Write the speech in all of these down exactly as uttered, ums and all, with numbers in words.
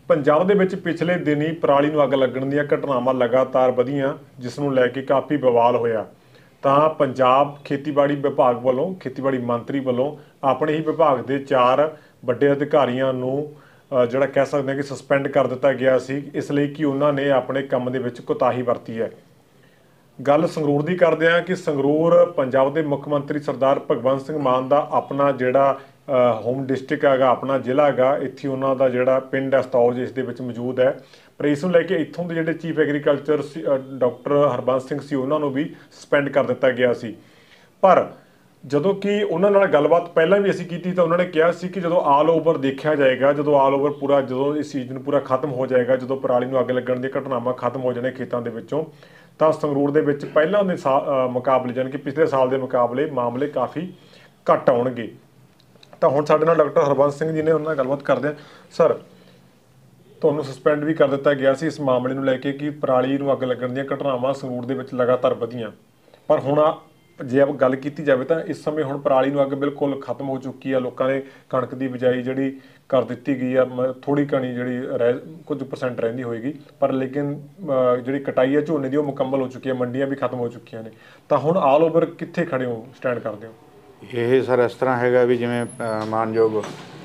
ਪੰਜਾਬ ਦੇ ਵਿੱਚ ਪਿਛਲੇ ਦਿਨੀ ਪਰਾਲੀ ਨੂੰ ਅੱਗ ਲੱਗਣ ਦੀਆਂ ਘਟਨਾਵਾਂ ਲਗਾਤਾਰ ਵਧੀਆਂ, ਜਿਸ ਨੂੰ ਲੈ ਕੇ ਕਾਫੀ ਬਵਾਲ ਹੋਇਆ। ਤਾਂ ਪੰਜਾਬ ਖੇਤੀਬਾੜੀ ਵਿਭਾਗ ਵੱਲੋਂ ਖੇਤੀਬਾੜੀ ਮੰਤਰੀ ਵੱਲੋਂ ਆਪਣੇ ਹੀ ਵਿਭਾਗ ਦੇ ਚਾਰ ਵੱਡੇ ਅਧਿਕਾਰੀਆਂ ਨੂੰ ਜਿਹੜਾ ਕਹਿ ਸਕਦੇ ਹਾਂ ਕਿ ਸਸਪੈਂਡ ਕਰ ਦਿੱਤਾ ਗਿਆ ਸੀ, ਇਸ ਲਈ ਕਿ ਉਹਨਾਂ ਨੇ ਆਪਣੇ ਕੰਮ ਦੇ ਵਿੱਚ ਕੋਤਾਹੀ ਵਰਤੀ ਹੈ। ਗੱਲ ਸੰਗਰੂਰ ਦੀ ਕਰਦੇ ਹਾਂ ਕਿ ਸੰਗਰੂਰ ਪੰਜਾਬ ਦੇ ਮੁੱਖ ਮੰਤਰੀ ਸਰਦਾਰ ਭਗਵੰਤ ਸਿੰਘ ਮਾਨ ਦਾ ਆਪਣਾ ਜਿਹੜਾ ਹੋਮ ਡਿਸਟ੍ਰਿਕਟ ਹੈਗਾ, ਆਪਣਾ ਜ਼ਿਲ੍ਹਾ ਹੈਗਾ। ਇੱਥੇ ਉਹਨਾਂ ਦਾ ਜਿਹੜਾ ਪਿੰਡ ਹੈ ਸਤੌਲ, ਜਿਸ ਦੇ ਵਿੱਚ ਮੌਜੂਦ ਹੈ। ਪਰ ਇਸ ਨੂੰ ਲੈ ਕੇ ਇੱਥੋਂ ਦੇ ਜਿਹੜੇ chief agriculture doctor Harbans Singh ਸੀ, ਉਹਨਾਂ ਨੂੰ ਵੀ ਸਸਪੈਂਡ ਕਰ ਦਿੱਤਾ ਗਿਆ ਸੀ। ਪਰ ਜਦੋਂ ਕਿ ਉਹਨਾਂ ਨਾਲ ਗੱਲਬਾਤ ਪਹਿਲਾਂ ਵੀ ਅਸੀਂ ਕੀਤੀ ਤਾਂ ਉਹਨਾਂ ਨੇ ਕਿਹਾ ਸੀ ਕਿ ਜਦੋਂ ਆਲ ਓਵਰ ਦੇਖਿਆ ਜਾਏਗਾ, ਜਦੋਂ ਆਲ ਓਵਰ ਪੂਰਾ ਜਦੋਂ ਇਹ ਸੀਜ਼ਨ ਪੂਰਾ ਖਤਮ ਹੋ ਜਾਏਗਾ, ਜਦੋਂ ਪਰਾਲੀ ਨੂੰ ਅੱਗ ਲੱਗਣ ਦੀਆਂ ਘਟਨਾਵਾਂ ਖਤਮ ਹੋ ਜਾਣੇ ਖੇਤਾਂ ਦੇ ਵਿੱਚੋਂ, ਤਾਂ ਸੰਗਰੂਰ ਦੇ ਵਿੱਚ ਪਹਿਲਾਂ ਦੇ ਸਾ ਮੁਕਾਬਲੇ ਜਾਣੀ ਕਿ ਪਿਛਲੇ ਸਾਲ ਦੇ ਮੁਕਾਬਲੇ ਮਾਮਲੇ ਕਾਫੀ ਘੱਟ ਆਉਣਗੇ। ਤਾਂ ਹੁਣ ਸਾਡੇ ਨਾਲ ਡਾਕਟਰ ਹਰਬੰਸ ਸਿੰਘ ਜੀ ਨੇ, ਉਹਨਾਂ ਨਾਲ ਗੱਲਬਾਤ ਕਰਦੇ ਹਾਂ। ਸਰ, ਤੁਹਾਨੂੰ ਸਸਪੈਂਡ ਵੀ ਕਰ ਦਿੱਤਾ ਗਿਆ ਸੀ ਇਸ ਮਾਮਲੇ ਨੂੰ ਲੈ ਕੇ ਕਿ ਪਰਾਲੀ ਨੂੰ ਅੱਗ ਲੱਗਣ ਦੀਆਂ ਘਟਨਾਵਾਂ ਸੰਗਰੂਰ ਦੇ ਵਿੱਚ ਲਗਾਤਾਰ ਵਧੀਆਂ। ਪਰ ਹੁਣ ਜੇ ਆਪ ਗੱਲ ਕੀਤੀ ਜਾਵੇ ਤਾਂ ਇਸ ਸਮੇਂ ਹੁਣ ਪਰਾਲੀ ਨੂੰ ਅੱਗ ਬਿਲਕੁਲ ਖਤਮ ਹੋ ਚੁੱਕੀ ਹੈ। ਲੋਕਾਂ ਨੇ ਕਣਕ ਦੀ ਬਿਜਾਈ ਜਿਹੜੀ ਕਰ ਦਿੱਤੀ ਗਈ ਆ, ਥੋੜ੍ਹੀ ਘਣੀ ਜਿਹੜੀ ਰਹਿ ਕੁਝ ਪਰਸੈਂਟ ਰਹਿੰਦੀ ਹੋਏਗੀ, ਪਰ ਲੇਕਿਨ ਜਿਹੜੀ ਕਟਾਈ ਹੈ ਝੋਨੇ ਦੀ ਉਹ ਮੁਕੰਮਲ ਹੋ ਚੁੱਕੀ ਹੈ, ਮੰਡੀਆਂ ਵੀ ਖਤਮ ਹੋ ਚੁੱਕੀਆਂ ਨੇ। ਤਾਂ ਹੁਣ ਆਲ ਓਵਰ ਕਿੱਥੇ ਖੜੇ ਹੋ, ਸਟੈਂਡ ਕਰਦੇ ਹੋ? ਇਹ ਸਰ ਇਸ ਤਰ੍ਹਾਂ ਹੈਗਾ ਵੀ ਜਿਵੇਂ ਮਾਨਯੋਗ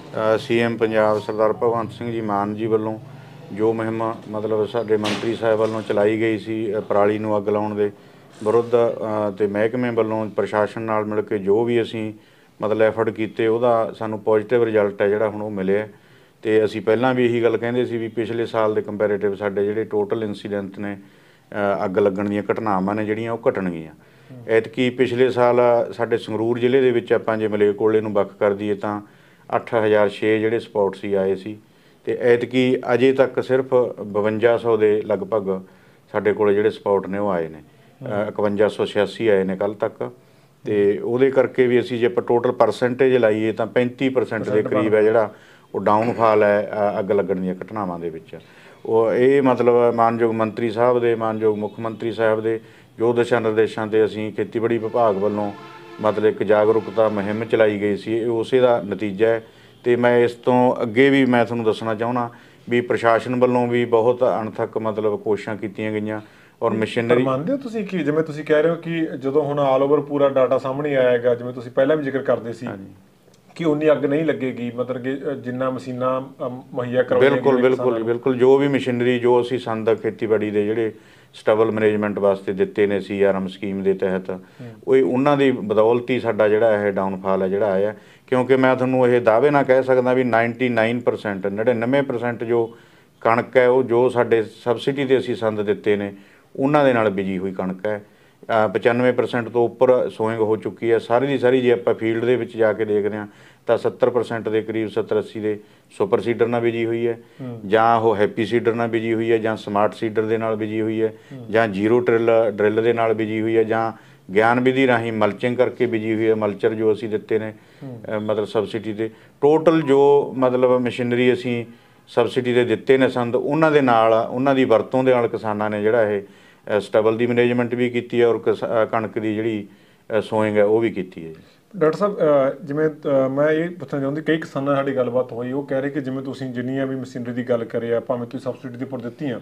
ਸੀ ਐਮ ਪੰਜਾਬ ਸਰਦਾਰ ਭਗਵੰਤ ਸਿੰਘ ਜੀ ਮਾਨ ਜੀ ਵੱਲੋਂ ਜੋ ਮੁਹਿੰਮ ਮਤਲਬ ਸਾਡੇ ਮੰਤਰੀ ਸਾਹਿਬ ਵੱਲੋਂ ਚਲਾਈ ਗਈ ਸੀ ਪਰਾਲੀ ਨੂੰ ਅੱਗ ਲਾਉਣ ਦੇ ਵਿਰੁੱਧ, ਅਤੇ ਮਹਿਕਮੇ ਵੱਲੋਂ ਪ੍ਰਸ਼ਾਸਨ ਨਾਲ ਮਿਲ ਕੇ ਜੋ ਵੀ ਅਸੀਂ ਮਤਲਬ ਐਫਰਟ ਕੀਤੇ, ਉਹਦਾ ਸਾਨੂੰ ਪੋਜ਼ੀਟਿਵ ਰਿਜ਼ਲਟ ਹੈ ਜਿਹੜਾ ਹੁਣ ਉਹ ਮਿਲਿਆ। ਅਤੇ ਅਸੀਂ ਪਹਿਲਾਂ ਵੀ ਇਹੀ ਗੱਲ ਕਹਿੰਦੇ ਸੀ ਵੀ ਪਿਛਲੇ ਸਾਲ ਦੇ ਕੰਪੈਰੇਟਿਵ ਸਾਡੇ ਜਿਹੜੇ ਟੋਟਲ ਇੰਸੀਡੈਂਟ ਨੇ ਅੱਗ ਲੱਗਣ ਦੀਆਂ ਘਟਨਾਵਾਂ ਨੇ ਜਿਹੜੀਆਂ ਉਹ ਘਟਣਗੀਆਂ। ਐਤਕੀ ਪਿਛਲੇ ਸਾਲ ਸਾਡੇ ਸੰਗਰੂਰ ਜ਼ਿਲ੍ਹੇ ਦੇ ਵਿੱਚ ਆਪਾਂ ਜੇ ਮਲੇਰਕੋਟਲੇ ਨੂੰ ਵੱਖ ਕਰ ਦਈਏ ਤਾਂ ਅੱਠ ਹਜ਼ਾਰ ਛੇ ਜਿਹੜੇ ਸਪੌਟ ਸੀ ਆਏ ਸੀ, ਅਤੇ ਐਤਕੀ ਅਜੇ ਤੱਕ ਸਿਰਫ ਬਵੰਜਾ ਸੌ ਦੇ ਲਗਭਗ ਸਾਡੇ ਕੋਲ ਜਿਹੜੇ ਸਪੌਟ ਨੇ ਉਹ ਆਏ ਨੇ, ਇਕਵੰਜਾ ਸੌ ਛਿਆਸੀ ਆਏ ਨੇ ਕੱਲ੍ਹ ਤੱਕ। ਅਤੇ ਉਹਦੇ ਕਰਕੇ ਵੀ ਅਸੀਂ ਜੇ ਆਪਾਂ ਟੋਟਲ ਪਰਸੈਂਟੇਜ ਲਾਈਏ ਤਾਂ ਪੈਂਤੀ ਪਰਸੈਂਟ ਦੇ ਕਰੀਬ ਹੈ ਜਿਹੜਾ ਉਹ ਡਾਊਨਫਾਲ ਹੈ ਅੱਗ ਲੱਗਣ ਦੀਆਂ ਘਟਨਾਵਾਂ ਦੇ ਵਿੱਚ। ਉਹ ਇਹ ਮਤਲਬ ਮਾਨਯੋਗ ਮੰਤਰੀ ਸਾਹਿਬ ਦੇ, ਮਾਨਯੋਗ ਮੁੱਖ ਮੰਤਰੀ ਸਾਹਿਬ ਦੇ ਜੋ ਦਿਸ਼ਾ ਨਿਰਦੇਸ਼ਾਂ 'ਤੇ ਅਸੀਂ ਖੇਤੀਬਾੜੀ ਵਿਭਾਗ ਵੱਲੋਂ ਮਤਲਬ ਇੱਕ ਜਾਗਰੂਕਤਾ ਮੁਹਿੰਮ ਚਲਾਈ ਗਈ ਸੀ, ਇਹ ਉਸੇ ਦਾ ਨਤੀਜਾ ਹੈ। ਅਤੇ ਮੈਂ ਇਸ ਤੋਂ ਅੱਗੇ ਵੀ ਮੈਂ ਤੁਹਾਨੂੰ ਦੱਸਣਾ ਚਾਹੁੰਦਾ ਵੀ ਪ੍ਰਸ਼ਾਸਨ ਵੱਲੋਂ ਵੀ ਬਹੁਤ ਅਣਥੱਕ ਮਤਲਬ ਕੋਸ਼ਿਸ਼ਾਂ ਕੀਤੀਆਂ ਗਈਆਂ ਔਰ ਮਸ਼ੀਨਰੀ। ਮੰਨਦੇ ਹੋ ਤੁਸੀਂ ਕਿ ਜਿਵੇਂ ਤੁਸੀਂ ਕਹਿ ਰਹੇ ਹੋ ਕਿ ਜਦੋਂ ਹੁਣ ਆਲ ਓਵਰ ਪੂਰਾ ਡਾਟਾ ਸਾਹਮਣੇ ਆਇਆ ਹੈਗਾ, ਜਿਵੇਂ ਤੁਸੀਂ ਪਹਿਲਾਂ ਵੀ ਜ਼ਿਕਰ ਕਰਦੇ ਸੀ ਕਿ ਉਨੀ ਅੱਗ ਨਹੀਂ ਲੱਗੇਗੀ, ਮਤਲਬ ਕਿ ਜਿੰਨਾ ਮਸ਼ੀਨਾਂ ਮੁਹੱਈਆ ਕਰਵਾਈਆਂ ਬਿਲਕੁਲ ਬਿਲਕੁਲ ਬਿਲਕੁਲ ਜੋ ਵੀ ਮਸ਼ੀਨਰੀ ਜੋ ਅਸੀਂ ਸੰਦ ਖੇਤੀਬਾੜੀ ਦੇ ਜਿਹੜੇ ਸਟੇਬਲ ਮੈਨੇਜਮੈਂਟ ਵਾਸਤੇ ਦਿੱਤੇ ਨੇ ਸੀ ਆਰ ਐਮ ਸਕੀਮ ਦੇ ਤਹਿਤ, ਉਹ ਉਹਨਾਂ ਦੀ ਬਦੌਲਤ ਹੀ ਸਾਡਾ ਜਿਹੜਾ ਇਹ ਡਾਊਨਫਾਲ ਹੈ ਜਿਹੜਾ ਆਇਆ। ਕਿਉਂਕਿ ਮੈਂ ਤੁਹਾਨੂੰ ਇਹ ਦਾਅਵੇ ਨਾਲ ਕਹਿ ਸਕਦਾ ਵੀ ਨਾਈਨਟੀ ਨਾਈਨ ਪਰਸੈਂਟ ਨੜਿਨਵੇਂ ਪਰਸੈਂਟ ਜੋ ਕਣਕ ਹੈ ਉਹ ਜੋ ਸਾਡੇ ਸਬਸਿਡੀ 'ਤੇ ਅਸੀਂ ਸੰਦ ਦਿੱਤੇ ਨੇ ਉਹਨਾਂ ਦੇ ਨਾਲ ਬੀਜੀ ਹੋਈ ਕਣਕ ਹੈ। ਪਚਾਨਵੇਂ ਪਰਸੈਂਟ ਤੋਂ ਉੱਪਰ ਸੋਇੰਗ ਹੋ ਚੁੱਕੀ ਹੈ ਸਾਰੀ ਦੀ ਸਾਰੀ। ਜੇ ਆਪਾਂ ਫੀਲਡ ਦੇ ਵਿੱਚ ਜਾ ਕੇ ਦੇਖਦੇ ਹਾਂ ਤਾਂ ਸੱਤਰ ਪਰਸੈਂਟ ਦੇ ਕਰੀਬ ਸੱਤਰ ਅੱਸੀ ਦੇ ਸੁਪਰ ਸੀਡਰ ਨਾਲ ਬੀਜੀ ਹੋਈ ਹੈ, ਜਾਂ ਉਹ ਹੈਪੀ ਸੀਡਰ ਨਾਲ ਬੀਜੀ ਹੋਈ ਹੈ, ਜਾਂ ਸਮਾਰਟ ਸੀਡਰ ਦੇ ਨਾਲ ਬੀਜੀ ਹੋਈ ਹੈ, ਜਾਂ ਜੀਰੋ ਡਰਿੱਲ ਡਰਿੱਲ ਦੇ ਨਾਲ ਬੀਜੀ ਹੋਈ ਹੈ, ਜਾਂ ਗਿਆਨ ਵਿਧੀ ਰਾਹੀਂ ਮਲਚਿੰਗ ਕਰਕੇ ਬੀਜੀ ਹੋਈ ਹੈ। ਮਲਚਰ ਜੋ ਅਸੀਂ ਦਿੱਤੇ ਨੇ ਮਤਲਬ ਸਬਸਿਡੀ 'ਤੇ, ਟੋਟਲ ਜੋ ਮਤਲਬ ਮਸ਼ੀਨਰੀ ਅਸੀਂ ਸਬਸਿਡੀ 'ਤੇ ਦਿੱਤੇ ਨੇ ਸੰਦ, ਉਹਨਾਂ ਦੇ ਨਾਲ ਉਹਨਾਂ ਦੀ ਵਰਤੋਂ ਦੇ ਨਾਲ ਕਿਸਾਨਾਂ ਨੇ ਜਿਹੜਾ ਇਹ ਸਟੇਬਲ ਦੀ ਮੈਨੇਜਮੈਂਟ ਵੀ ਕੀਤੀ ਹੈ ਔਰ ਕਣਕ ਦੀ ਜਿਹੜੀ ਸੋਇੰਗ ਹੈ ਉਹ ਵੀ ਕੀਤੀ ਹੈ। ਡਾਕਟਰ ਸਾਹਿਬ, ਜਿਵੇਂ ਮੈਂ ਇਹ ਪੁੱਛਣਾ ਚਾਹੁੰਦੀ, ਕਈ ਕਿਸਾਨਾਂ ਨਾਲ ਸਾਡੀ ਗੱਲਬਾਤ ਹੋਈ, ਉਹ ਕਹਿ ਰਹੇ ਕਿ ਜਿਵੇਂ ਤੁਸੀਂ ਜਿੰਨੀਆਂ ਵੀ ਮਸ਼ੀਨਰੀ ਦੀ ਗੱਲ ਕਰੀ ਆ, ਭਾਵੇਂ ਤੁਸੀਂ ਸਬਸਿਡੀ ਦੇ ਉੱਪਰ ਦਿੱਤੀਆਂ,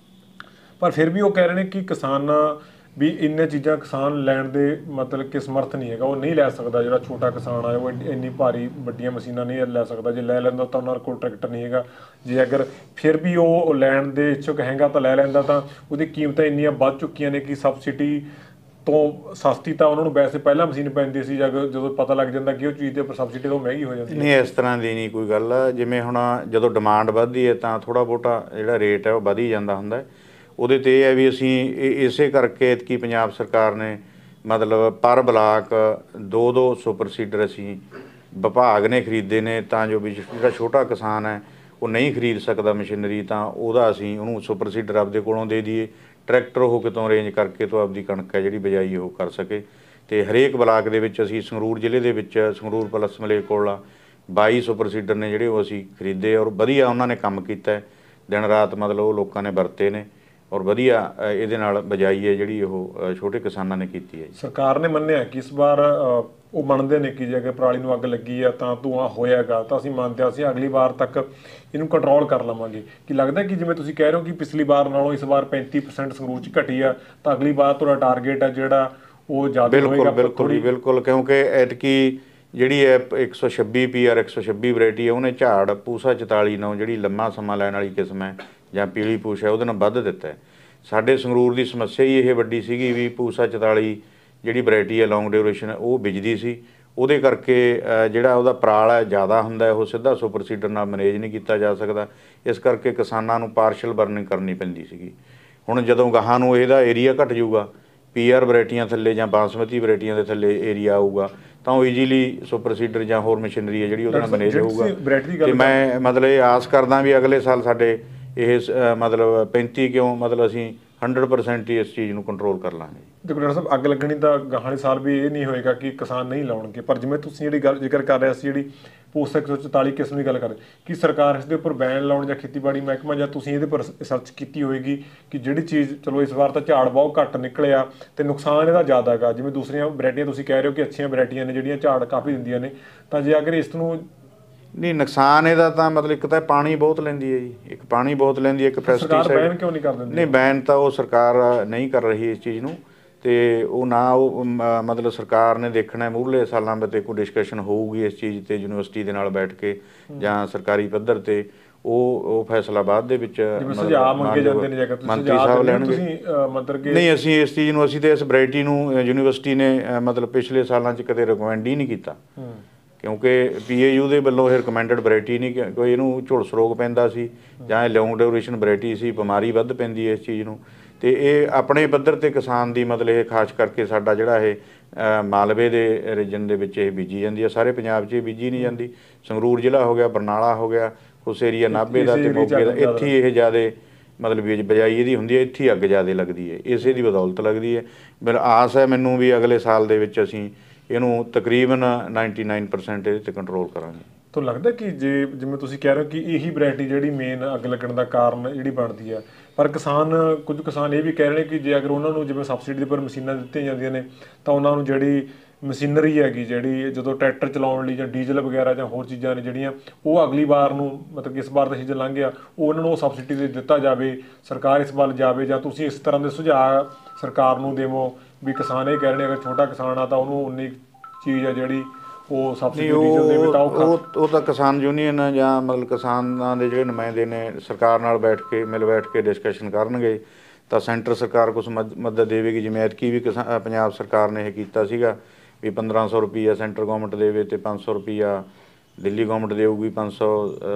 ਪਰ ਫਿਰ ਵੀ ਉਹ ਕਹਿ ਰਹੇ ਨੇ ਕਿ ਕਿਸਾਨ ਵੀ ਇੰਨੀਆਂ ਚੀਜ਼ਾਂ ਕਿਸਾਨ ਲੈਣ ਦੇ ਮਤਲਬ ਕਿ ਸਮਰਥ ਨਹੀਂ ਹੈਗਾ, ਉਹ ਨਹੀਂ ਲੈ ਸਕਦਾ। ਜਿਹੜਾ ਛੋਟਾ ਕਿਸਾਨ ਆ ਉਹ ਇੰਨੀ ਭਾਰੀ ਵੱਡੀਆਂ ਮਸ਼ੀਨਾਂ ਨਹੀਂ ਲੈ ਸਕਦਾ, ਜੇ ਲੈ ਲੈਂਦਾ ਤਾਂ ਉਹਨਾਂ ਕੋਲ ਟਰੈਕਟਰ ਨਹੀਂ ਹੈਗਾ। ਜੇ ਅਗਰ ਫਿਰ ਵੀ ਉਹ ਲੈਣ ਦੇ ਇੱਛੁਕ ਹੈਗਾ ਤਾਂ ਲੈ ਲੈਂਦਾ, ਤਾਂ ਉਹਦੀ ਕੀਮਤਾਂ ਇੰਨੀਆਂ ਵੱਧ ਚੁੱਕੀਆਂ ਨੇ ਕਿ ਸਬਸਿਡੀ ਤੋਂ ਸਸਤੀ ਤਾਂ ਉਹਨਾਂ ਨੂੰ ਵੈਸੇ ਪਹਿਲਾਂ ਮਸ਼ੀਨ ਪੈਂਦੀ ਸੀ, ਜਾਂ ਜਦੋਂ ਪਤਾ ਲੱਗ ਜਾਂਦਾ ਕਿ ਉਹ ਚੀਜ਼ ਦੇ ਉੱਪਰ ਸਬਸਿਡੀ ਤੋਂ ਮਹਿੰਗੀ ਹੋ ਜਾਂਦੀ। ਨਹੀਂ, ਇਸ ਤਰ੍ਹਾਂ ਦੀ ਨਹੀਂ ਕੋਈ ਗੱਲ। ਜਿਵੇਂ ਹੁਣ ਜਦੋਂ ਡਿਮਾਂਡ ਵੱਧਦੀ ਹੈ ਤਾਂ ਥੋੜ੍ਹਾ ਬਹੁਤਾ ਜਿਹੜਾ ਰੇਟ ਹੈ ਉਹ ਵਧ ਹੀ ਜਾਂਦਾ ਹੁੰਦਾ। ਉਹਦੇ 'ਤੇ ਇਹ ਹੈ ਵੀ ਅਸੀਂ ਇਸੇ ਕਰਕੇ ਐਤਕੀ ਪੰਜਾਬ ਸਰਕਾਰ ਨੇ ਮਤਲਬ ਪਰ ਬਲਾਕ ਦੋ ਦੋ ਸੁਪਰ ਸੀਡਰ ਅਸੀਂ ਵਿਭਾਗ ਨੇ ਖਰੀਦੇ ਨੇ, ਤਾਂ ਜੋ ਵੀ ਜਿਹੜਾ ਛੋਟਾ ਕਿਸਾਨ ਹੈ ਉਹ ਨਹੀਂ ਖਰੀਦ ਸਕਦਾ ਮਸ਼ੀਨਰੀ, ਤਾਂ ਉਹਦਾ ਅਸੀਂ ਉਹਨੂੰ ਸੁਪਰ ਸੀਡਰ ਆਪਦੇ ਕੋਲੋਂ ਦੇ ਦਈਏ, ਟਰੈਕਟਰ ਉਹ ਕਿਤੋਂ ਅਰੇਂਜ ਕਰਕੇ ਤੋਂ ਆਪਦੀ ਕਣਕ ਹੈ ਜਿਹੜੀ ਬਿਜਾਈ ਉਹ ਕਰ ਸਕੇ। ਅਤੇ ਹਰੇਕ ਬਲਾਕ ਦੇ ਵਿੱਚ ਅਸੀਂ ਸੰਗਰੂਰ ਜ਼ਿਲ੍ਹੇ ਦੇ ਵਿੱਚ ਸੰਗਰੂਰ ਪਲੱਸ ਮਲੇਰਕੋਟਲਾ ਬਾਈ ਸੁਪਰ ਸੀਡਰ ਨੇ ਜਿਹੜੇ ਉਹ ਅਸੀਂ ਖਰੀਦੇ, ਔਰ ਵਧੀਆ ਉਹਨਾਂ ਨੇ ਕੰਮ ਕੀਤਾ, ਦਿਨ ਰਾਤ ਮਤਲਬ ਉਹ ਲੋਕਾਂ ਨੇ ਵਰਤੇ ਨੇ, ਔਰ ਵਧੀਆ ਇਹਦੇ ਨਾਲ ਬਿਜਾਈ ਹੈ ਜਿਹੜੀ ਉਹ ਛੋਟੇ ਕਿਸਾਨਾਂ ਨੇ ਕੀਤੀ ਹੈ। ਸਰਕਾਰ ਨੇ ਮੰਨਿਆ ਕਿ ਇਸ ਵਾਰ ਉਹ ਮੰਨਦੇ ਨੇ ਕਿ ਜੇ ਅਗਰ ਪਰਾਲੀ ਨੂੰ ਅੱਗ ਲੱਗੀ ਆ ਤਾਂ ਧੂੰਆਂ ਹੋਇਆਗਾ ਤਾਂ ਅਸੀਂ ਮੰਨਦੇ ਹਾਂ ਅਸੀਂ ਅਗਲੀ ਵਾਰ ਤੱਕ ਇਹਨੂੰ ਕੰਟਰੋਲ ਕਰ ਲਵਾਂਗੇ। ਕੀ ਲੱਗਦਾ ਕਿ ਜਿਵੇਂ ਤੁਸੀਂ ਕਹਿ ਰਹੇ ਹੋ ਕਿ ਪਿਛਲੀ ਵਾਰ ਨਾਲੋਂ ਇਸ ਵਾਰ ਪੈਂਤੀ ਪਰਸੈਂਟ ਸੰਗਰੂਰ 'ਚ ਘਟੀ ਆ, ਤਾਂ ਅਗਲੀ ਵਾਰ ਤੁਹਾਡਾ ਟਾਰਗੇਟ ਆ ਜਿਹੜਾ ਉਹ ਜ਼ਿਆਦਾ ਹੋਏਗਾ? ਬਿਲਕੁਲ ਬਿਲਕੁਲ ਜੀ ਬਿਲਕੁਲ, ਕਿਉਂਕਿ ਐਤਕੀ ਜਿਹੜੀ ਹੈ ਇੱਕ ਸੌ ਛੱਬੀ ਪੀ ਆਰ ਇੱਕ ਸੌ ਛੱਬੀ ਵੈਰਾਈਟੀ ਹੈ, ਉਹਨੇ ਝਾੜ ਪੂਸਾ ਚੁਤਾਲੀ ਨੌ ਜਿਹੜੀ ਲੰਮਾ ਸਮਾਂ ਲੈਣ ਵਾਲੀ ਕਿਸਮ ਹੈ ਜਾਂ ਪੀਲੀ ਪੂਛ ਹੈ ਉਹਦੇ ਨਾਲ ਵੱਧ ਦਿੱਤਾ ਹੈ। ਸਾਡੇ ਸੰਗਰੂਰ ਦੀ ਸਮੱਸਿਆ ਹੀ ਇਹ ਵੱਡੀ ਸੀਗੀ ਵੀ ਪੂਸਾ ਚੁਤਾਲੀ ਜਿਹੜੀ ਵੈਰਾਈਟੀ ਹੈ ਲੌਂਗ ਡਿਊਰੇਸ਼ਨ ਉਹ ਬਿਜਦੀ ਸੀ, ਉਹਦੇ ਕਰਕੇ ਜਿਹੜਾ ਉਹਦਾ ਪਰਾਲ ਹੈ ਜ਼ਿਆਦਾ ਹੁੰਦਾ, ਉਹ ਸਿੱਧਾ ਸੁਪਰ ਸੀਡਰ ਨਾਲ ਮੈਨੇਜ ਨਹੀਂ ਕੀਤਾ ਜਾ ਸਕਦਾ, ਇਸ ਕਰਕੇ ਕਿਸਾਨਾਂ ਨੂੰ ਪਾਰਸ਼ਲ ਬਰਨਿੰਗ ਕਰਨੀ ਪੈਂਦੀ ਸੀਗੀ। ਹੁਣ ਜਦੋਂ ਗਾਹਾਂ ਨੂੰ ਇਹਦਾ ਏਰੀਆ ਘਟ ਜਾਊਗਾ, ਪੀ ਆਰ ਵੈਰਾਈਟੀਆਂ ਥੱਲੇ ਜਾਂ ਬਾਸਮਤੀ ਵੈਰਾਈਟੀਆਂ ਦੇ ਥੱਲੇ ਏਰੀਆ ਆਊਗਾ, ਤਾਂ ਉਹ ਈਜ਼ੀਲੀ ਸੁਪਰ ਸੀਡਰ ਜਾਂ ਹੋਰ ਮਸ਼ੀਨਰੀ ਹੈ ਜਿਹੜੀ ਉਹਦੇ ਨਾਲ ਮੈਨੇਜ ਹੋਊਗਾ। ਤੇ ਮੈਂ ਮਤਲਬ ਇਹ ਆਸ ਕਰਦਾ ਵੀ ਅਗਲੇ ਸਾਲ ਸਾਡੇ ਇਹ ਮਤਲਬ ਪੈਂਤੀ ਕਿਉਂ ਮਤਲਬ ਅਸੀਂ ਹੰਡਰਡ ਪਰਸੈਂਟ ਹੀ ਇਸ ਚੀਜ਼ ਨੂੰ ਕੰਟਰੋਲ ਕਰ ਲਾਂਗੇ। ਦੇਖੋ ਡਾਕਟਰ ਸਾਹਿਬ, ਅੱਗ ਲੱਗਣੀ ਤਾਂ ਗਾਹਾਂ ਸਾਲ ਵੀ ਇਹ ਨਹੀਂ ਹੋਏਗਾ ਕਿ ਕਿਸਾਨ ਨਹੀਂ ਲਾਉਣਗੇ, ਪਰ ਜਿਵੇਂ ਤੁਸੀਂ ਜਿਹੜੀ ਗੱਲ ਜ਼ਿਕਰ ਕਰ ਰਹੇ ਸੀ ਜਿਹੜੀ ਪੋਸਟ ਇੱਕ ਸੌ ਚੁਤਾਲੀ ਕਿਸਮ ਦੀ ਗੱਲ ਕਰ ਰਹੇ, ਕਿ ਸਰਕਾਰ ਇਸ ਦੇ ਉੱਪਰ ਬੈਨ ਲਾਉਣ ਜਾਂ ਖੇਤੀਬਾੜੀ ਮਹਿਕਮਾ ਜਾਂ ਤੁਸੀਂ ਇਹਦੇ ਪਰ ਰਿਸਰਚ ਕੀਤੀ ਹੋਏਗੀ ਕਿ ਜਿਹੜੀ ਚੀਜ਼ ਚਲੋ ਇਸ ਵਾਰ ਤਾਂ ਝਾੜ ਬਹੁਤ ਘੱਟ ਨਿਕਲਿਆ ਤੇ ਨੁਕਸਾਨ ਇਹਦਾ ਜ਼ਿਆਦਾ ਹੈਗਾ, ਜਿਵੇਂ ਦੂਸਰੀਆਂ ਵੈਰਾਈਟੀਆਂ ਤੁਸੀਂ ਕਹਿ ਰਹੇ ਹੋ ਕਿ ਅੱਛੀਆਂ ਵੈਰਾਈਟੀਆਂ ਨੇ ਜਿਹੜੀਆਂ ਝਾੜ ਕਾਫੀ ਦਿੰਦੀਆਂ ਨੇ, ਤਾਂ ਜੇ ਅਗਰ ਇਸ ਨੂੰ ਨਹੀਂ ਨੁਕਸਾਨ ਇਹਦਾ ਤਾਂ ਮਤਲਬ ਇੱਕ ਤਾਂ ਪਾਣੀ ਬਹੁਤ ਲੈਂਦੀ ਹੈ ਜੀ, ਇੱਕ ਪਾਣੀ ਬਹੁਤ ਲੈਂਦੀ ਹੈ, ਇੱਕ ਪੈਸਟੀਸਾਈਡ। ਸਰਕਾਰ ਬੈਨ ਕਿਉਂ ਨਹੀਂ ਕਰ ਦਿੰਦੀ? ਨਹੀਂ ਬੈਨ ਤਾਂ ਉਹ ਸਰਕਾਰ ਨਹੀਂ ਕਰ ਰਹੀ ਇਸ ਚੀਜ਼ ਨੂੰ, ਤੇ ਉਹ ਨਾ ਉਹ ਮਤਲਬ ਸਰਕਾਰ ਨੇ ਦੇਖਣਾ ਮੂਹਰਲੇ ਸਾਲਾਂ ਵਿੱਚ ਕੋਈ ਡਿਸਕਸ਼ਨ ਹੋਊਗੀ ਇਸ ਚੀਜ਼ ਤੇ ਯੂਨੀਵਰਸਿਟੀ ਦੇ ਨਾਲ ਬੈਠ ਕੇ ਜਾਂ ਸਰਕਾਰੀ ਪੱਧਰ ਤੇ, ਉਹ ਉਹ ਫੈਸਲਾ ਬਾਅਦ ਦੇ ਵਿੱਚ ਸੁਝਾਅ ਮੰਗੇ ਜਾਂਦੇ ਨੇ, ਜੇਕਰ ਤੁਸੀਂ ਮੰਤਰੀ ਸਾਹਿਬ ਲੈਣਗੇ। ਤੁਸੀਂ ਮਤਲਬ ਕਿ ਨਹੀਂ ਅਸੀਂ ਇਸ ਚੀਜ਼ ਨੂੰ ਅਸੀਂ ਤੇ ਇਸ ਵੈਰਾਈਟੀ ਨੂੰ ਯੂਨੀਵਰਸਿਟੀ ਨੇ ਮਤਲਬ ਪਿਛਲੇ ਸਾਲਾਂ 'ਚ ਕਦੇ ਰਿਕਮੈਂਡ ਹੀ ਨਹੀਂ ਕੀਤਾ, ਕਿਉਂਕਿ ਪੀ ਏ ਯੂ ਦੇ ਵੱਲੋਂ ਇਹ ਰਿਕਮੈਂਡਡ ਵੈਰਾਈਟੀ ਨਹੀਂ, ਕੋਈ ਇਹਨੂੰ ਝੁਲਸ ਰੋਗ ਪੈਂਦਾ ਸੀ ਜਾਂ ਇਹ ਲੌਂਗ ਡਿਊਰੇਸ਼ਨ ਵੈਰਾਈਟੀ ਸੀ, ਬਿਮਾਰੀ ਵੱਧ ਪੈਂਦੀ ਹੈ ਇਸ ਚੀਜ਼ ਨੂੰ। ਤੇ ਇਹ ਆਪਣੇ ਪੱਧਰ ਤੇ ਕਿਸਾਨ ਦੀ ਮਤਲਬ ਇਹ ਖਾਸ ਕਰਕੇ ਸਾਡਾ ਜਿਹੜਾ ਇਹ ਮਾਲਵੇ ਦੇ ਰੀਜਨ ਦੇ ਵਿੱਚ ਇਹ ਬੀਜੀ ਜਾਂਦੀ ਹੈ, ਸਾਰੇ ਪੰਜਾਬ 'ਚ ਇਹ ਬੀਜੀ ਨਹੀਂ ਜਾਂਦੀ। ਸੰਗਰੂਰ ਜ਼ਿਲ੍ਹਾ ਹੋ ਗਿਆ, ਬਰਨਾਲਾ ਹੋ ਗਿਆ, ਉਸ ਏਰੀਆ ਨਾਭੇ ਦਾ ਤੇ ਮੋਗੇ ਦਾ, ਇੱਥੇ ਇਹ ਜ਼ਿਆਦਾ ਮਤਲਬ ਬੀਜ ਬਜਾਈ ਇਹਦੀ ਹੁੰਦੀ ਹੈ, ਇੱਥੇ ਹੀ ਅੱਗ ਜ਼ਿਆਦਾ ਲੱਗਦੀ ਹੈ, ਇਸੇ ਦੀ ਬਦੌਲਤ ਲੱਗਦੀ ਹੈ। ਮੇਰਾ ਆਸ ਹੈ ਮੈਨੂੰ ਵੀ ਅਗਲੇ ਸਾਲ ਦੇ ਵਿੱਚ ਅਸੀਂ ਇਹਨੂੰ ਤਕਰੀਬਨ ਨਾਈਨਟੀ ਨਾਈਨ ਪਰਸੈਂਟ ਇਹਦੇ 'ਤੇ ਕੰਟਰੋਲ ਕਰਾਂਗੇ। ਤੁਹਾਨੂੰ ਲੱਗਦਾ ਕਿ ਜੇ ਜਿਵੇਂ ਤੁਸੀਂ ਕਹਿ ਰਹੇ ਹੋ ਕਿ ਇਹੀ ਵੈਰਾਈਟੀ ਜਿਹੜੀ ਮੇਨ ਅੱਗ ਲੱਗਣ ਦਾ ਕਾਰਨ ਜਿਹੜੀ ਬਣਦੀ ਆ, ਪਰ ਕਿਸਾਨ ਕੁਝ ਕਿਸਾਨ ਇਹ ਵੀ ਕਹਿ ਰਹੇ ਨੇ ਕਿ ਜੇ ਅਗਰ ਉਹਨਾਂ ਨੂੰ ਜਿਵੇਂ ਸਬਸਿਡੀ ਦੇ ਉੱਪਰ ਮਸ਼ੀਨਾਂ ਦਿੱਤੀਆਂ ਜਾਂਦੀਆਂ ਨੇ ਤਾਂ ਉਹਨਾਂ ਨੂੰ ਜਿਹੜੀ ਮਸ਼ੀਨਰੀ ਹੈਗੀ ਜਿਹੜੀ ਜਦੋਂ ਟਰੈਕਟਰ ਚਲਾਉਣ ਲਈ ਜਾਂ ਡੀਜ਼ਲ ਵਗੈਰਾ ਜਾਂ ਹੋਰ ਚੀਜ਼ਾਂ ਨੇ ਜਿਹੜੀਆਂ ਉਹ ਅਗਲੀ ਵਾਰ ਨੂੰ ਮਤਲਬ ਕਿ ਇਸ ਵਾਰ ਦਾ ਸੀਜ਼ਨ ਲੰਘ ਗਿਆ ਉਹ ਉਹਨਾਂ ਨੂੰ ਸਬਸਿਡੀ ਦੇ ਦਿੱਤਾ ਜਾਵੇ, ਸਰਕਾਰ ਇਸ ਵੱਲ ਜਾਵੇ, ਜਾਂ ਤੁਸੀਂ ਇਸ ਤਰ੍ਹਾਂ ਦੇ ਸੁਝਾਅ ਸਰਕਾਰ ਨੂੰ ਦੇਵੋ ਵੀ ਕਿਸਾਨ ਇਹ ਕਹਿ ਰਹੇ ਨੇ ਅਗਰ ਛੋਟਾ ਕਿਸਾਨ ਆ ਤਾਂ ਉਹਨੂੰ ਉਨੀ ਚੀਜ਼ ਆ ਜਿਹੜੀ ਉਹ ਸਬਸਿਡੀ ਡੀਜ਼ਲ ਦੇ ਵਿੱਚ ਉਹ ਉਹ ਤਾਂ ਕਿਸਾਨ ਯੂਨੀਅਨ ਜਾਂ ਮਤਲਬ ਕਿਸਾਨਾਂ ਦੇ ਜਿਹੜੇ ਨੁਮਾਇੰਦੇ ਨੇ ਸਰਕਾਰ ਨਾਲ ਬੈਠ ਕੇ ਮਿਲ ਬੈਠ ਕੇ ਡਿਸਕਸ਼ਨ ਕਰਨਗੇ ਤਾਂ ਸੈਂਟਰ ਸਰਕਾਰ ਕੁਛ ਮਦਦ ਦੇਵੇਗੀ। ਜਿਵੇਂ ਐਤਕੀ ਵੀ ਕਿਸਾਨ ਪੰਜਾਬ ਸਰਕਾਰ ਨੇ ਇਹ ਕੀਤਾ ਸੀਗਾ ਵੀ ਪੰਦਰਾਂ ਸੌ ਰੁਪਈਆ ਸੈਂਟਰ ਗੌਰਮੈਂਟ ਦੇਵੇ ਅਤੇ ਪੰਜ ਸੌ ਰੁਪਈਆ ਦਿੱਲੀ ਗੌਰਮੈਂਟ ਦੇਊਗੀ, ਪੰਜ ਸੌ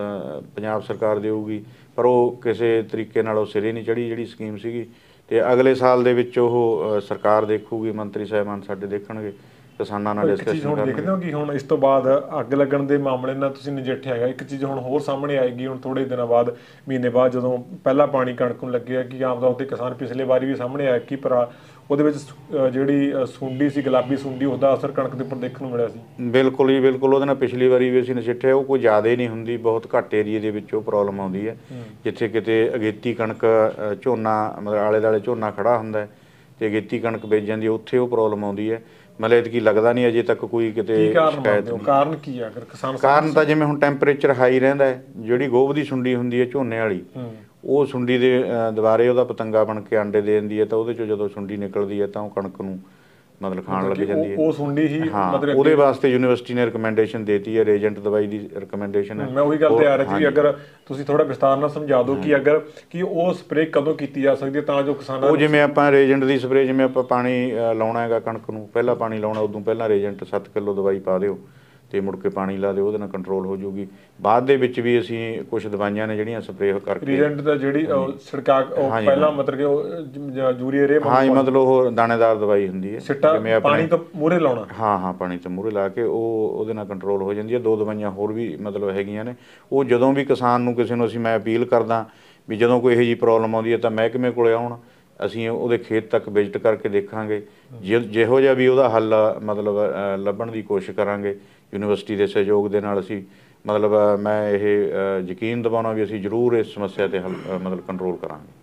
ਪੰਜਾਬ ਸਰਕਾਰ ਦੇਊਗੀ, ਪਰ ਉਹ ਕਿਸੇ ਤਰੀਕੇ ਨਾਲ ਉਹ ਸਿਰੇ ਨਹੀਂ ਚੜ੍ਹੀ ਜਿਹੜੀ ਸਕੀਮ ਸੀਗੀ। ਅਤੇ ਅਗਲੇ ਸਾਲ ਦੇ ਵਿੱਚ ਉਹ ਸਰਕਾਰ ਦੇਖੂਗੀ, ਮੰਤਰੀ ਸਾਹਿਬਾਨ ਸਾਡੇ ਦੇਖਣਗੇ, ਕਿਸਾਨਾਂ ਨਾਲ ਡਿਸਕਸ਼ਨ ਹੁਣ ਦੇਖਦੇ ਹੋ ਕਿ ਹੁਣ ਇਸ ਤੋਂ ਬਾਅਦ ਅੱਗ ਲੱਗਣ ਦੇ ਮਾਮਲੇ ਨਾਲ ਤੁਸੀਂ ਨਜਿੱਠਿਆ ਹੈਗਾ। ਇੱਕ ਚੀਜ਼ ਹੁਣ ਹੋਰ ਸਾਹਮਣੇ ਆਏਗੀ ਹੁਣ ਥੋੜੇ ਦਿਨਾਂ ਬਾਅਦ, ਮਹੀਨੇ ਬਾਅਦ, ਜਦੋਂ ਪਹਿਲਾ ਪਾਣੀ ਕਣਕ ਨੂੰ ਲੱਗਿਆ ਕਿ ਆਮ ਤੌਰ 'ਤੇ ਕਿਸਾਨ ਪਿਛਲੇ ਵਾਰੀ ਵੀ ਸਾਹਮਣੇ ਆਇਆ ਕਿ ਭਰਾ ਉਹਦੇ ਵਿੱਚ ਜਿਹੜੀ ਸੁੰਡੀ ਸੀ ਗੁਲਾਬੀ ਸੁੰਡੀ ਉਹਦਾ ਅਸਰ ਕਣਕ ਦੇ ਉੱਪਰ ਦੇਖਣ ਨੂੰ ਮਿਲਿਆ ਸੀ। ਬਿਲਕੁਲ ਜੀ ਬਿਲਕੁਲ, ਉਹਦੇ ਨਾਲ ਪਿਛਲੀ ਵਾਰੀ ਵੀ ਅਸੀਂ ਨਜਿੱਠਿਆ। ਉਹ ਕੋਈ ਜ਼ਿਆਦਾ ਨਹੀਂ ਹੁੰਦੀ, ਬਹੁਤ ਘੱਟ ਏਰੀਏ ਦੇ ਵਿੱਚ ਉਹ ਪ੍ਰੋਬਲਮ ਆਉਂਦੀ ਹੈ, ਜਿੱਥੇ ਕਿਤੇ ਅਗੇਤੀ ਕਣਕ ਝੋਨਾ ਮਤਲਬ ਆਲੇ ਦੁਆਲੇ ਝੋਨਾ ਖੜਾ ਹੁੰਦਾ ਅਤੇ ਅਗੇਤੀ ਕਣਕ ਬੀਜ ਜਾਂਦੀ ਹੈ, ਉੱਥੇ ਉਹ ਪ੍ਰੋਬਲਮ ਆਉਂਦੀ ਹੈ। ਮਤਲਬ ਐਤਕੀ ਲੱਗਦਾ ਨਹੀਂ ਅਜੇ ਤੱਕ ਕੋਈ ਕਿਤੇ ਸ਼ਿਕਾਇਤ ਨਹੀਂ। ਕਾਰਨ ਕੀ ਹੈ? ਅਗਰ ਕਿਸਾਨ ਕਾਰਨ ਤਾਂ ਜਿਵੇਂ ਹੁਣ ਟੈਂਪਰੇਚਰ ਹਾਈ ਰਹਿੰਦਾ ਹੈ, ਜਿਹੜੀ ਗੋਭ ਦੀ ਸੁੰਡੀ ਹੁੰਦੀ ਹੈ ਝੋਨੇ ਵਾਲੀ, ਉਹ ਸੁੰਡੀ ਦੇ ਦੁਬਾਰੇ ਉਹਦਾ ਪਤੰਗਾ ਬਣ ਕੇ ਆਂਡੇ ਦੇ ਦਿੰਦੀ ਹੈ, ਤਾਂ ਉਹਦੇ 'ਚੋਂ ਜਦੋਂ ਸੁੰਡੀ ਨਿਕਲਦੀ ਹੈ ਤਾਂ ਉਹ ਕਣਕ ਨੂੰ ਮਤਲਬ ਖਾਣ ਲੱਗ ਜਾਂਦੀ ਹੈ। ਉਹ ਸੁੰਡੀ ਹੀ ਮਤਲਬ ਉਹਦੇ ਵਾਸਤੇ ਯੂਨੀਵਰਸਿਟੀ ਨੇ ਰਿਕਮੈਂਡੇਸ਼ਨ ਦੇਤੀ ਹੈ, ਰੇਜੈਂਟ ਦਵਾਈ ਦੀ ਰਿਕਮੈਂਡੇਸ਼ਨ ਹੈ। ਮੈਂ ਉਹੀ ਗੱਲ ਤੇ ਆ ਰਿਹਾ ਸੀ, ਅਗਰ ਤੁਸੀਂ ਥੋੜਾ ਵਿਸਤਾਰ ਨਾਲ ਸਮਝਾ ਦਿਓ ਕਿ ਅਗਰ ਕਿ ਉਹ ਸਪਰੇਅ ਕਦੋਂ ਕੀਤੀ ਜਾ ਸਕਦੀ ਹੈ ਤਾਂ ਜੋ ਕਿਸਾਨਾਂ ਉਹ ਜਿਵੇਂ ਆਪਾਂ ਰੇਜੈਂਟ ਦੀ ਸਪਰੇਅ, ਜਿਵੇਂ ਆਪਾਂ ਪਾਣੀ ਲਾਉਣਾ ਹੈਗਾ ਕਣਕ ਨੂੰ, ਪਹਿਲਾਂ ਪਾਣੀ ਲਾਉਣਾ ਉਦੋਂ ਪਹਿਲਾਂ ਰੇਜੈਂਟ ਸੱਤ ਕਿਲੋ ਦਵਾਈ ਪਾ ਦਿਓ ਅਤੇ ਮੁੜ ਕੇ ਪਾਣੀ ਲਾ ਦਿਓ, ਉਹਦੇ ਨਾਲ ਕੰਟਰੋਲ ਹੋ ਜਾਊਗੀ। ਬਾਅਦ ਦੇ ਵਿੱਚ ਵੀ ਅਸੀਂ ਕੁਛ ਦਵਾਈਆਂ ਨੇ ਜਿਹੜੀਆਂ ਸਪਰੇਅ ਕਰਕੇ ਰੇਜੈਂਟ ਦਾ ਜਿਹੜੀ ਛਿੜਕਾ ਪਹਿਲਾਂ ਮਤਲਬ ਕਿ ਉਹ ਯੂਰੀਆ ਰੇ ਹਾਂ ਜੀ ਮਤਲਬ ਉਹ ਦਾਣੇਦਾਰ ਦਵਾਈ ਹੁੰਦੀ ਹੈ, ਜਿਵੇਂ ਪਾਣੀ ਤੋਂ ਮੂਹਰੇ ਲਾਉਣਾ। ਹਾਂ ਹਾਂ ਪਾਣੀ ਤੋਂ ਮੂਹਰੇ ਲਾ ਕੇ ਉਹ ਉਹਦੇ ਨਾਲ ਕੰਟਰੋਲ ਹੋ ਜਾਂਦੀ ਹੈ। ਦੋ ਦਵਾਈਆਂ ਹੋਰ ਵੀ ਮਤਲਬ ਹੈਗੀਆਂ ਨੇ। ਉਹ ਜਦੋਂ ਵੀ ਕਿਸਾਨ ਨੂੰ ਕਿਸੇ ਨੂੰ ਅਸੀਂ ਮੈਂ ਅਪੀਲ ਕਰਦਾ ਵੀ ਜਦੋਂ ਕੋਈ ਇਹੋ ਜਿਹੀ ਪ੍ਰੋਬਲਮ ਆਉਂਦੀ ਹੈ ਤਾਂ ਮਹਿਕਮੇ ਕੋਲ ਆਉਣ, ਅਸੀਂ ਉਹਦੇ ਖੇਤ ਤੱਕ ਵਿਜ਼ਿਟ ਕਰਕੇ ਦੇਖਾਂਗੇ, ਜੇ ਜਿਹੋ ਜਿਹਾ ਵੀ ਉਹਦਾ ਹੱਲ ਮਤਲਬ ਲੱਭਣ ਦੀ ਕੋਸ਼ਿਸ਼ ਕਰਾਂਗੇ। ਯੂਨੀਵਰਸਿਟੀ ਦੇ ਸਹਿਯੋਗ ਦੇ ਨਾਲ ਅਸੀਂ ਮਤਲਬ ਮੈਂ ਇਹ ਯਕੀਨ ਦਿਵਾਉਣਾ ਵੀ ਅਸੀਂ ਜ਼ਰੂਰ ਇਸ ਸਮੱਸਿਆ 'ਤੇ ਹੱਲ ਮਤਲਬ ਕੰਟਰੋਲ ਕਰਾਂਗੇ।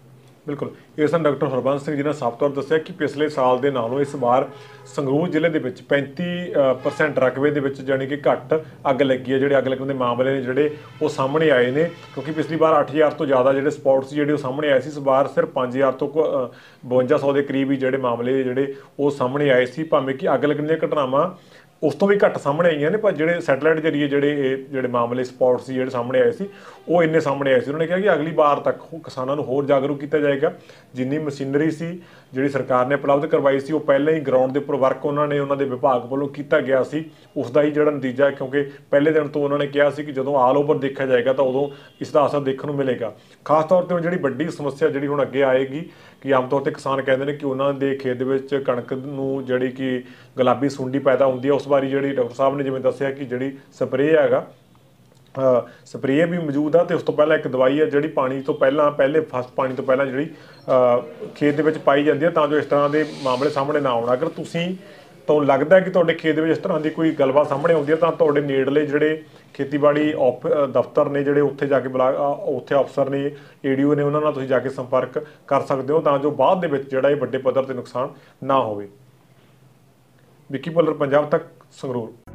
ਬਿਲਕੁਲ ਇਹ ਸਨ ਡਾਕਟਰ ਹਰਬੰਸ ਸਿੰਘ ਜੀ ਨੇ ਸਾਫ਼ ਤੌਰ ਦੱਸਿਆ ਕਿ ਪਿਛਲੇ ਸਾਲ ਦੇ ਨਾਲੋਂ ਇਸ ਵਾਰ ਸੰਗਰੂਰ ਜ਼ਿਲ੍ਹੇ ਦੇ ਵਿੱਚ ਪੈਂਤੀ ਪਰਸੈਂਟ ਰਕਬੇ ਦੇ ਵਿੱਚ ਜਾਣੀ ਕਿ ਘੱਟ ਅੱਗ ਲੱਗੀ ਹੈ। ਜਿਹੜੇ ਅੱਗ ਲੱਗਣ ਦੇ ਮਾਮਲੇ ਨੇ ਜਿਹੜੇ ਉਹ ਸਾਹਮਣੇ ਆਏ ਨੇ, ਕਿਉਂਕਿ ਪਿਛਲੀ ਵਾਰ ਅੱਠ ਹਜ਼ਾਰ ਤੋਂ ਜ਼ਿਆਦਾ ਜਿਹੜੇ ਸਪੌਟਸ ਜਿਹੜੇ ਉਹ ਸਾਹਮਣੇ ਆਏ ਸੀ। ਇਸ ਵਾਰ ਸਿਰਫ ਪੰਜ ਹਜ਼ਾਰ ਤੋਂ ਬਵੰਜਾ ਸੌ ਦੇ ਕਰੀਬ ਹੀ ਜਿਹੜੇ ਮਾਮਲੇ ਜਿਹੜੇ ਉਹ ਸਾਹਮਣੇ ਆਏ ਸੀ। ਭਾਵੇਂ ਕਿ ਅੱਗ ਲੱਗਣ ਦੀਆਂ ਘਟਨਾਵਾਂ ਉਸ ਤੋਂ ਵੀ ਘੱਟ ਸਾਹਮਣੇ ਆਈਆਂ ਨੇ, ਪਰ ਜਿਹੜੇ ਸੈਟੇਲਾਈਟ ਜਰੀਏ ਜਿਹੜੇ ਇਹ ਜਿਹੜੇ ਮਾਮਲੇ ਸਪੌਟ ਸੀ ਜਿਹੜੇ ਸਾਹਮਣੇ ਆਏ ਸੀ ਉਹ ਇੰਨੇ ਸਾਹਮਣੇ ਆਏ ਸੀ। ਉਹਨਾਂ ਨੇ ਕਿਹਾ ਕਿ ਅਗਲੀ ਵਾਰ ਤੱਕ ਕਿਸਾਨਾਂ ਨੂੰ ਹੋਰ ਜਾਗਰੂਕ ਕੀਤਾ ਜਾਏਗਾ। ਜਿੰਨੀ ਮਸ਼ੀਨਰੀ ਸੀ ਜਿਹੜੀ ਸਰਕਾਰ ਨੇ ਉਪਲਬਧ ਕਰਵਾਈ ਸੀ ਉਹ ਪਹਿਲਾਂ ਹੀ ਗਰਾਊਂਡ ਦੇ ਉੱਪਰ ਵਰਕ ਉਹਨਾਂ ਨੇ ਉਹਨਾਂ ਦੇ ਵਿਭਾਗ ਵੱਲੋਂ ਕੀਤਾ ਗਿਆ ਸੀ। ਉਸ ਦਾ ਹੀ ਜਿਹੜਾ ਨਤੀਜਾ, ਕਿਉਂਕਿ ਪਹਿਲੇ ਦਿਨ ਤੋਂ ਉਹਨਾਂ ਨੇ ਕਿਹਾ ਸੀ ਕਿ ਜਦੋਂ ਆਲ ਓਵਰ ਦੇਖਿਆ ਜਾਏਗਾ ਤਾਂ ਉਦੋਂ ਇਸ ਦਾ ਅਸਰ ਦੇਖਣ ਨੂੰ ਮਿਲੇਗਾ। ਖਾਸ ਤੌਰ 'ਤੇ ਜਿਹੜੀ ਵੱਡੀ ਸਮੱਸਿਆ ਜਿਹੜੀ ਹੁਣ ਅੱਗੇ ਆਏਗੀ ਕਿ ਆਮ ਤੌਰ 'ਤੇ ਕਿਸਾਨ ਕਹਿੰਦੇ ਨੇ ਕਿ ਉਹਨਾਂ ਦੇ ਖੇਤ ਦੇ ਵਿੱਚ ਕਣਕ ਨੂੰ ਜਿਹੜੀ ਕਿ ਗੁਲਾਬੀ ਸੁੰਡੀ ਪੈਦਾ ਹੁੰਦੀ ਹੈ। ਉਸ ਵਾਰੀ ਜਿਹੜੀ ਡਾਕਟਰ ਸਾਹਿਬ ਨੇ ਜਿਵੇਂ ਦੱਸਿਆ ਕਿ ਜਿਹੜੀ ਸਪਰੇਅ ਹੈਗਾ ਸਪਰੇਅ ਵੀ ਮੌਜੂਦ ਆ, ਅਤੇ ਉਸ ਤੋਂ ਪਹਿਲਾਂ ਇੱਕ ਦਵਾਈ ਹੈ ਜਿਹੜੀ ਪਾਣੀ ਤੋਂ ਪਹਿਲਾਂ ਪਹਿਲੇ ਫਸਟ ਪਾਣੀ ਤੋਂ ਪਹਿਲਾਂ ਜਿਹੜੀ ਖੇਤ ਦੇ ਵਿੱਚ ਪਾਈ ਜਾਂਦੀ ਹੈ, ਤਾਂ ਜੋ ਇਸ ਤਰ੍ਹਾਂ ਦੇ ਮਾਮਲੇ ਸਾਹਮਣੇ ਨਾ ਆਉਣ। ਅਗਰ ਤੁਸੀਂ ਤੁਹਾਨੂੰ ਲੱਗਦਾ ਕਿ ਤੁਹਾਡੇ ਖੇਤ ਦੇ ਵਿੱਚ ਇਸ ਤਰ੍ਹਾਂ ਦੀ ਕੋਈ ਗੱਲਬਾਤ ਸਾਹਮਣੇ ਆਉਂਦੀ ਹੈ ਤਾਂ ਤੁਹਾਡੇ ਨੇੜਲੇ ਜਿਹੜੇ ਖੇਤੀਬਾੜੀ ਆਫ ਦਫ਼ਤਰ ਨੇ ਜਿਹੜੇ ਉੱਥੇ ਜਾ ਕੇ ਬੁਲਾ ਉੱਥੇ ਅਫਸਰ ਨੇ, ਏ ਡੀ ਓ ਨੇ, ਉਹਨਾਂ ਨਾਲ ਤੁਸੀਂ ਜਾ ਕੇ ਸੰਪਰਕ ਕਰ ਸਕਦੇ ਹੋ ਤਾਂ ਜੋ ਬਾਅਦ ਦੇ ਵਿੱਚ ਜਿਹੜਾ ਇਹ ਵੱਡੇ ਪੱਧਰ 'ਤੇ ਨੁਕਸਾਨ ਨਾ ਹੋਵੇ। ਵਿੱਕੀ ਭੁੱਲਰ, ਪੰਜਾਬ ਤੱਕ, ਸੰਗਰੂਰ।